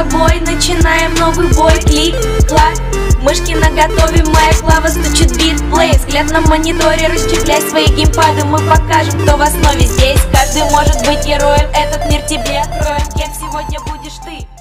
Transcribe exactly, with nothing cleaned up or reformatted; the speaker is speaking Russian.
тобой начинаем новый бой. Клик, клак, мышки наготове, моя клава стучит бит, плей. Взгляд на мониторе, расчехляй свои геймпады. Мы покажем, кто в основе здесь. Каждый может быть героем, этот мир тебе откроем. Кем сегодня будешь ты?